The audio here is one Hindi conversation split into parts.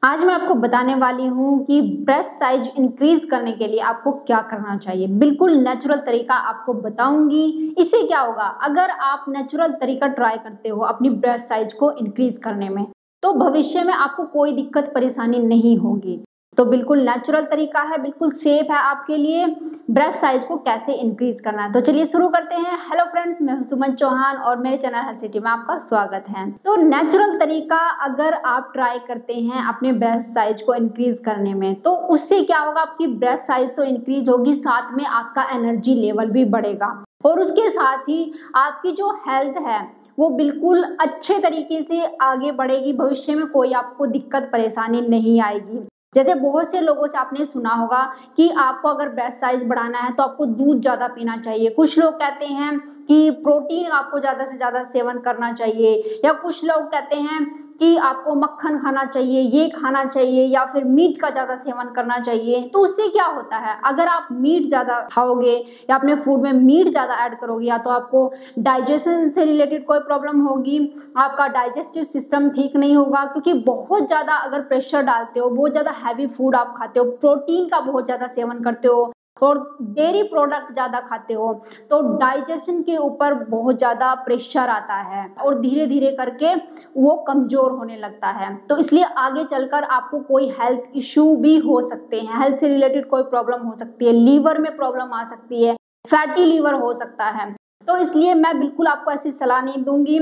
आज मैं आपको बताने वाली हूँ कि ब्रेस्ट साइज इंक्रीज करने के लिए आपको क्या करना चाहिए। बिल्कुल नेचुरल तरीका आपको बताऊंगी। इससे क्या होगा, अगर आप नेचुरल तरीका ट्राई करते हो अपनी ब्रेस्ट साइज को इंक्रीज करने में, तो भविष्य में आपको कोई दिक्कत परेशानी नहीं होगी। तो बिल्कुल नेचुरल तरीका है, बिल्कुल सेफ है आपके लिए ब्रेस्ट साइज को कैसे इंक्रीज करना है। तो चलिए शुरू करते हैं। हेलो फ्रेंड्स, मैं हूं सुमन चौहान और मेरे चैनल हेल्थ सिटी में आपका स्वागत है। तो नेचुरल तरीका अगर आप ट्राई करते हैं अपने ब्रेस्ट साइज को इंक्रीज करने में, तो उससे क्या होगा, आपकी ब्रेस्ट साइज तो इंक्रीज होगी, साथ में आपका एनर्जी लेवल भी बढ़ेगा और उसके साथ ही आपकी जो हेल्थ है वो बिल्कुल अच्छे तरीके से आगे बढ़ेगी। भविष्य में कोई आपको दिक्कत परेशानी नहीं आएगी। जैसे बहुत से लोगों से आपने सुना होगा कि आपको अगर ब्रेस्ट साइज बढ़ाना है तो आपको दूध ज़्यादा पीना चाहिए। कुछ लोग कहते हैं कि प्रोटीन आपको ज़्यादा से ज़्यादा सेवन करना चाहिए, या कुछ लोग कहते हैं कि आपको मक्खन खाना चाहिए, ये खाना चाहिए, या फिर मीट का ज़्यादा सेवन करना चाहिए। तो उससे क्या होता है, अगर आप मीट ज़्यादा खाओगे या अपने फूड में मीट ज़्यादा ऐड करोगे, या तो आपको डाइजेशन से रिलेटेड कोई प्रॉब्लम होगी, आपका डाइजेस्टिव सिस्टम ठीक नहीं होगा, क्योंकि बहुत ज़्यादा अगर प्रेशर डालते हो, बहुत ज़्यादा हैवी फूड आप खाते हो, प्रोटीन का बहुत ज़्यादा सेवन करते हो और डेयरी प्रोडक्ट ज़्यादा खाते हो, तो डाइजेशन के ऊपर बहुत ज़्यादा प्रेशर आता है और धीरे धीरे करके वो कमज़ोर होने लगता है। तो इसलिए आगे चलकर आपको कोई हेल्थ इशू भी हो सकते हैं, हेल्थ से रिलेटेड कोई प्रॉब्लम हो सकती है, लीवर में प्रॉब्लम आ सकती है, फैटी लीवर हो सकता है। तो इसलिए मैं बिल्कुल आपको ऐसी सलाह नहीं दूंगी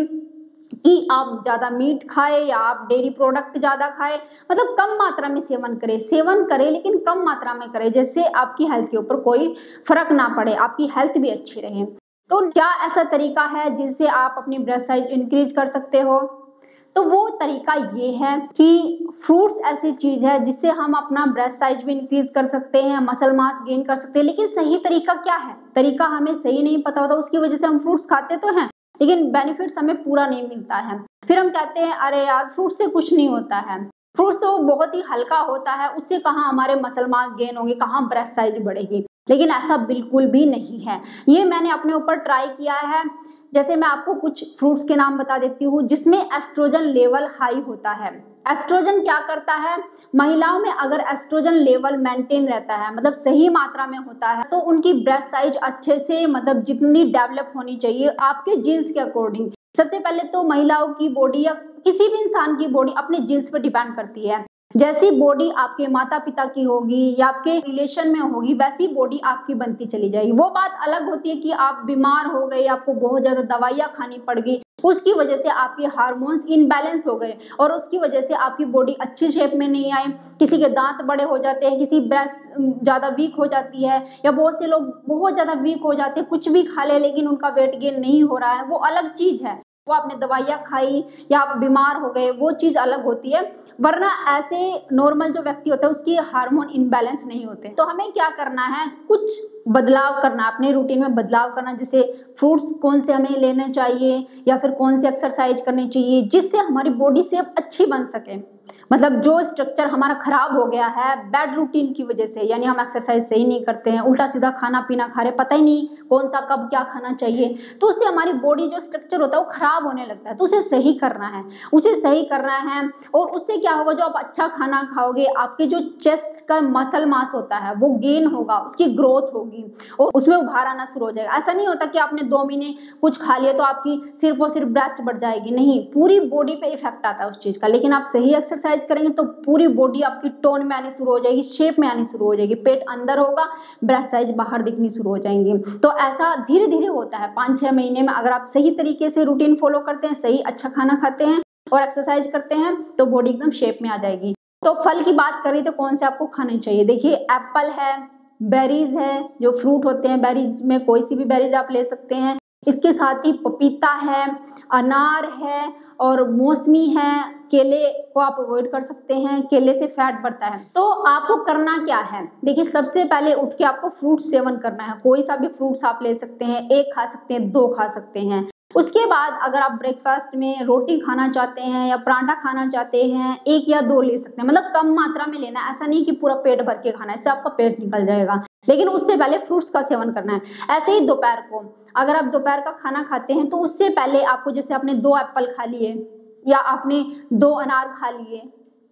कि आप ज़्यादा मीट खाए या आप डेयरी प्रोडक्ट ज़्यादा खाए। मतलब कम मात्रा में सेवन करें लेकिन कम मात्रा में करें, जिससे आपकी हेल्थ के ऊपर कोई फर्क ना पड़े, आपकी हेल्थ भी अच्छी रहे। तो क्या ऐसा तरीका है जिससे आप अपनी ब्रेस्ट साइज इंक्रीज कर सकते हो? तो वो तरीका ये है कि फ्रूट्स ऐसी चीज़ है जिससे हम अपना ब्रेस्ट साइज भी इंक्रीज कर सकते हैं, मसल मास गेन कर सकते हैं। लेकिन सही तरीका क्या है, तरीका हमें सही नहीं पता होता, उसकी वजह से हम फ्रूट्स खाते तो हैं लेकिन बेनिफिट्स हमें पूरा नहीं मिलता है। फिर हम कहते हैं अरे यार फ्रूट से कुछ नहीं होता है, फ्रूट्स तो बहुत ही हल्का होता है, उससे कहाँ हमारे मसल मास गेन होंगे, कहाँ ब्रेस्ट साइज बढ़ेगी। लेकिन ऐसा बिल्कुल भी नहीं है। ये मैंने अपने ऊपर ट्राई किया है। जैसे मैं आपको कुछ फ्रूट्स के नाम बता देती हूँ जिसमें एस्ट्रोजन लेवल हाई होता है। एस्ट्रोजन क्या करता है, महिलाओं में अगर एस्ट्रोजन लेवल मेंटेन रहता है, मतलब सही मात्रा में होता है, तो उनकी ब्रेस्ट साइज अच्छे से, मतलब जितनी डेवलप होनी चाहिए आपके जीन्स के अकॉर्डिंग। सबसे पहले तो महिलाओं की बॉडी या किसी भी इंसान की बॉडी अपने जीन्स पर डिपेंड करती है। जैसी बॉडी आपके माता पिता की होगी या आपके रिलेशन में होगी, वैसी बॉडी आपकी बनती चली जाएगी। वो बात अलग होती है कि आप बीमार हो गए, आपको बहुत ज्यादा दवाइयाँ खानी पड़ गई, उसकी वजह से आपके हार्मोन्स इनबैलेंस हो गए और उसकी वजह से आपकी बॉडी अच्छी शेप में नहीं आई। किसी के दांत बड़े हो जाते हैं, किसी ब्रेस्ट ज़्यादा वीक हो जाती है, या बहुत से लोग बहुत ज़्यादा वीक हो जाते हैं, कुछ भी खा ले लेकिन उनका वेट गेन नहीं हो रहा है। वो अलग चीज़ है, वो आपने दवाइयाँ खाई या आप बीमार हो गए, वो चीज़ अलग होती है। वरना ऐसे नॉर्मल जो व्यक्ति होता है उसकी हार्मोन इनबैलेंस नहीं होते। तो हमें क्या करना है, कुछ बदलाव करना, अपने रूटीन में बदलाव करना। जैसे फ्रूट्स कौन से हमें लेने चाहिए, या फिर कौन सी एक्सरसाइज करनी चाहिए जिससे हमारी बॉडी शेप अच्छी बन सके। मतलब जो स्ट्रक्चर हमारा खराब हो गया है बैड रूटीन की वजह से, यानी हम एक्सरसाइज सही नहीं करते हैं, उल्टा सीधा खाना पीना खा रहे, पता ही नहीं कौन सा कब क्या खाना चाहिए, तो उससे हमारी बॉडी जो स्ट्रक्चर होता है वो खराब होने लगता है। तो उसे सही करना है, उसे सही करना है। और उससे क्या होगा, जो आप अच्छा खाना खाओगे, आपके जो चेस्ट का मसल मास होता है वो गेन होगा, उसकी ग्रोथ होगी और उसमें उभार आना शुरू हो जाएगा। ऐसा नहीं होता कि आपने 2 महीने कुछ खा लिया तो आपकी सिर्फ और सिर्फ ब्रेस्ट बढ़ जाएगी, नहीं, पूरी बॉडी पे इफेक्ट आता है उस चीज़ का। लेकिन आप सही एक्सरसाइज करेंगे तो पूरी बॉडी आपकी टोन में आनी शुरू हो जाएगी, शेप में आनी शुरू हो जाएगी, पेट अंदर होगा, ब्रेस्ट साइज बाहर दिखनी शुरू हो जाएंगी। तो ऐसा धीरे धीरे होता है। 5-6 महीने में अगर आप सही तरीके से रूटीन फॉलो करते हैं, सही अच्छा खाना खाते हैं और एक्सरसाइज करते हैं, तो बॉडी एकदम शेप में आ जाएगी। तो फल की बात करें तो कौन से आपको खाने चाहिए, देखिए एप्पल है, बेरीज है, जो फ्रूट होते हैं, बेरीज में कोई सी भी बेरीज आप ले सकते हैं। इसके साथ ही पपीता है, अनार है और मौसमी है। केले को आप अवॉइड कर सकते हैं, केले से फैट बढ़ता है। तो आपको करना क्या है, देखिए सबसे पहले उठ के आपको फ्रूट सेवन करना है। कोई सा भी फ्रूट्स आप ले सकते हैं, 1 खा सकते हैं, 2 खा सकते हैं। उसके बाद अगर आप ब्रेकफास्ट में रोटी खाना चाहते हैं या पराठा खाना चाहते हैं, 1 या 2 ले सकते हैं। मतलब कम मात्रा में लेना है, ऐसा नहीं कि पूरा पेट भर के खाना है, इससे आपका पेट निकल जाएगा। लेकिन उससे पहले फ्रूट्स का सेवन करना है। ऐसे ही दोपहर को अगर आप दोपहर का खाना खाते हैं तो उससे पहले आपको, जैसे आपने 2 एप्पल खा लिए या आपने 2 अनार खा लिए,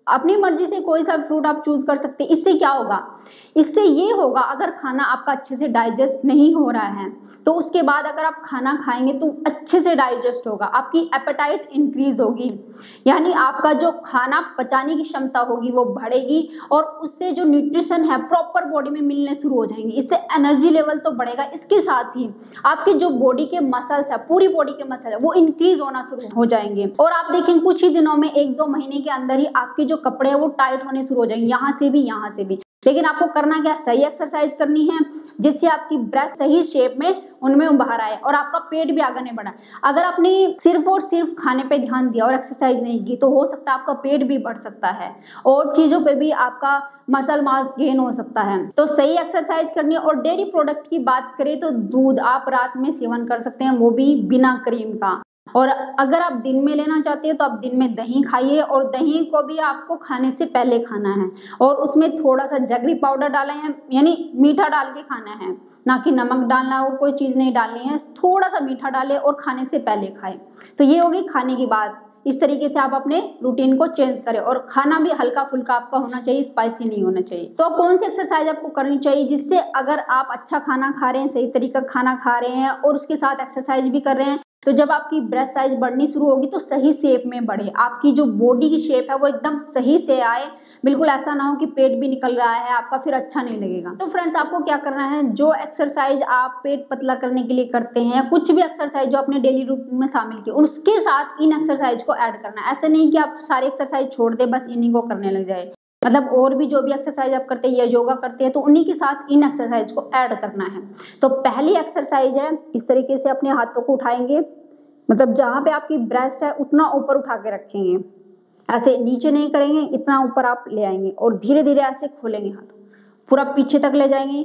अपनी मर्जी से कोई सा फ्रूट आप चूज कर सकते हैं। इससे क्या होगा, इससे ये होगा अगर खाना आपका अच्छे से डाइजेस्ट नहीं हो रहा है तो उसके बाद अगर आप खाना खाएंगे तो अच्छे से डाइजेस्ट होगा, आपकी एपेटाइट इंक्रीज होगी, यानी आपका जो खाना पचाने की क्षमता होगी वो बढ़ेगी और उससे जो न्यूट्रिशन है प्रॉपर बॉडी में मिलने शुरू हो जाएंगे। इससे एनर्जी लेवल तो बढ़ेगा, इसके साथ ही आपके जो बॉडी के मसल्स है, पूरी बॉडी के मसल है, वो इंक्रीज होना शुरू हो जाएंगे। और आप देखेंगे कुछ ही दिनों में, 1-2 महीने के अंदर ही आपके जो कपड़े हैं वो टाइट होने शुरू हो जाएंगे, यहाँ से भी यहाँ से भी। लेकिन आपको करना क्या, सही एक्सरसाइज करनी है जिससे आपकी ब्रेस्ट सही शेप में उनमें बाहर आए और आपका पेट भी आगे नहीं बढ़ा। अगर आपने सिर्फ और सिर्फ खाने पे ध्यान दिया और एक्सरसाइज नहीं की तो हो सकता है आपका पेट भी बढ़ सकता है और चीज़ों पे भी आपका मसल मास गेन हो सकता है। तो सही एक्सरसाइज करनी है। और डेयरी प्रोडक्ट की बात करें तो दूध आप रात में सेवन कर सकते हैं, वो भी बिना क्रीम का। और अगर आप दिन में लेना चाहते हैं तो आप दिन में दही खाइए और दही को भी आपको खाने से पहले खाना है और उसमें थोड़ा सा जगरी पाउडर डालें हैं, यानी मीठा डाल के खाना है, ना कि नमक डालना है और कोई चीज़ नहीं डालनी है, थोड़ा सा मीठा डालें और खाने से पहले खाएं। तो ये होगी खाने की बात। इस तरीके से आप अपने रूटीन को चेंज करें और खाना भी हल्का फुल्का आपका होना चाहिए, स्पाइसी नहीं होना चाहिए। तो कौन सी एक्सरसाइज आपको करनी चाहिए जिससे अगर आप अच्छा खाना खा रहे हैं, सही तरीका खाना खा रहे हैं और उसके साथ एक्सरसाइज भी कर रहे हैं, तो जब आपकी ब्रेस्ट साइज बढ़नी शुरू होगी तो सही शेप में बढ़े, आपकी जो बॉडी की शेप है वो एकदम सही से आए, बिल्कुल ऐसा ना हो कि पेट भी निकल रहा है आपका, फिर अच्छा नहीं लगेगा। तो फ्रेंड्स आपको क्या करना है, जो एक्सरसाइज आप पेट पतला करने के लिए करते हैं, कुछ भी एक्सरसाइज जो अपने डेली रूटीन में शामिल किए, उसके साथ इन एक्सरसाइज को ऐड करना है। ऐसे नहीं कि आप सारे एक्सरसाइज छोड़ दे बस इन्हीं को करने लग जाए, मतलब और भी जो भी एक्सरसाइज आप करते हैं या योगा करते हैं तो उन्हीं के साथ इन एक्सरसाइज को ऐड करना है। तो पहली एक्सरसाइज है, इस तरीके से अपने हाथों को उठाएंगे, मतलब जहाँ पे आपकी ब्रेस्ट है उतना ऊपर उठा के रखेंगे, ऐसे नीचे नहीं करेंगे, इतना ऊपर आप ले आएंगे और धीरे धीरे ऐसे खोलेंगे, हाथ पूरा पीछे तक ले जाएंगे।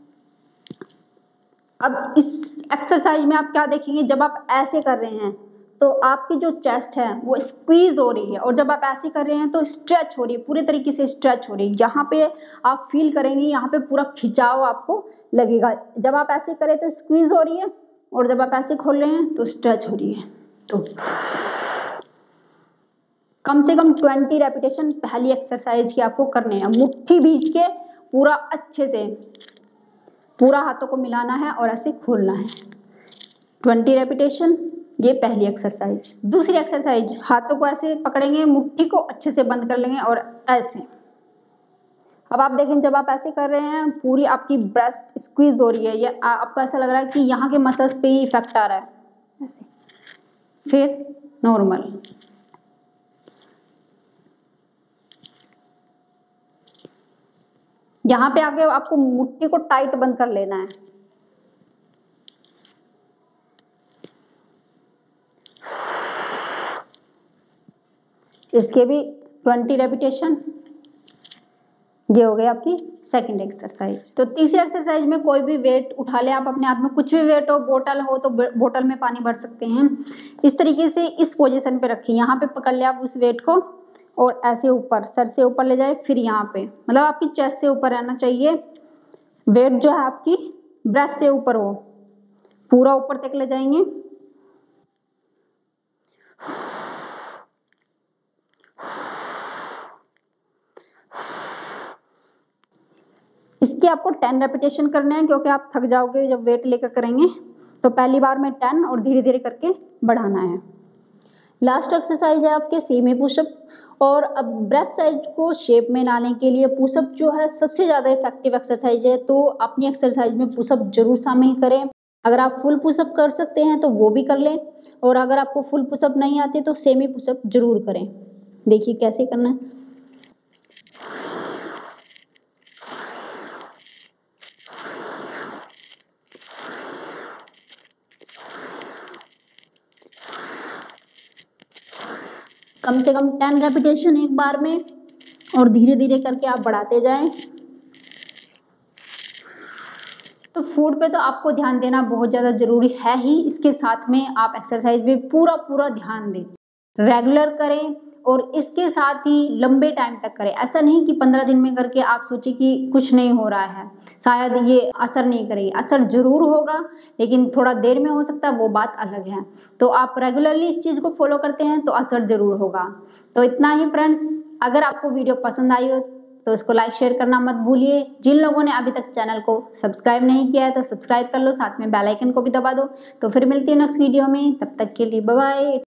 अब इस एक्सरसाइज में आप क्या देखेंगे, जब आप ऐसे कर रहे हैं तो आपकी जो चेस्ट है वो स्क्वीज हो रही है और जब आप ऐसे कर रहे हैं तो स्ट्रेच हो रही है, पूरे तरीके से स्ट्रेच हो रही है। यहाँ पे आप फील करेंगे, यहाँ पे पूरा खिंचाव आपको लगेगा। जब आप ऐसे करें तो स्क्वीज हो रही है और जब आप ऐसे खोल रहे हैं तो स्ट्रेच हो रही है। तो कम से कम 20 रेपिटेशन पहली एक्सरसाइज की आपको करने हैं। मुट्ठी भींच के पूरा अच्छे से पूरा हाथों को मिलाना है और ऐसे खोलना है। 20 रेपिटेशन, ये पहली एक्सरसाइज। दूसरी एक्सरसाइज, हाथों को ऐसे पकड़ेंगे, मुट्ठी को अच्छे से बंद कर लेंगे और ऐसे। अब आप देखें जब आप ऐसे कर रहे हैं पूरी आपकी ब्रेस्ट स्क्वीज हो रही है, ये आपको ऐसा लग रहा है कि यहाँ के मसल्स पे ही इफेक्ट आ रहा है, ऐसे। फिर नॉर्मल, यहाँ पे आके आपको मुट्ठी को टाइट बंद कर लेना है। इसके भी 20 रेपिटेशन। ये हो गई आपकी सेकंड एक्सरसाइज। तो तीसरी एक्सरसाइज में कोई भी वेट उठा ले आप अपने हाथ में, कुछ भी वेट हो, बोतल हो तो बोतल में पानी भर सकते हैं। इस तरीके से इस पोजीशन पे रखिए, यहाँ पे पकड़ ले आप उस वेट को और ऐसे ऊपर, सर से ऊपर ले जाए, फिर यहाँ पे, मतलब आपकी चेस्ट से ऊपर रहना चाहिए। वेट जो है आपकी ब्रेस्ट से ऊपर हो, पूरा ऊपर तक ले जाएंगे। इसके आपको 10 रेपिटेशन करने हैं क्योंकि आप थक जाओगे जब वेट लेकर करेंगे। तो पहली बार में 10 और धीरे धीरे करके बढ़ाना है। लास्ट एक्सरसाइज है आपके सेमी पुशअप। और अब ब्रेस्ट साइज को शेप में लाने के लिए पुशअप जो है सबसे ज़्यादा इफेक्टिव एक्सरसाइज है, तो अपनी एक्सरसाइज में पुशअप जरूर शामिल करें। अगर आप फुल पुशअप कर सकते हैं तो वो भी कर लें और अगर आपको फुल पुशअप नहीं आते तो सेमी पुशअप जरूर करें। देखिए कैसे करना है। कम से कम 10 रेपिटेशन एक बार में और धीरे धीरे करके आप बढ़ाते जाएं। तो फूड पे तो आपको ध्यान देना बहुत ज़्यादा ज़रूरी है ही, इसके साथ में आप एक्सरसाइज पे पूरा ध्यान दें, रेगुलर करें और इसके साथ ही लंबे टाइम तक करें। ऐसा नहीं कि 15 दिन में करके आप सोचिए कि कुछ नहीं हो रहा है, शायद ये असर नहीं करेगी। असर जरूर होगा लेकिन थोड़ा देर में हो सकता है, वो बात अलग है। तो आप रेगुलरली इस चीज़ को फॉलो करते हैं तो असर जरूर होगा। तो इतना ही फ्रेंड्स, अगर आपको वीडियो पसंद आई हो तो इसको लाइक शेयर करना मत भूलिए। जिन लोगों ने अभी तक चैनल को सब्सक्राइब नहीं किया है तो सब्सक्राइब कर लो, साथ में बेल आइकन को भी दबा दो। तो फिर मिलती है नेक्स्ट वीडियो में, तब तक के लिए बाय बाय।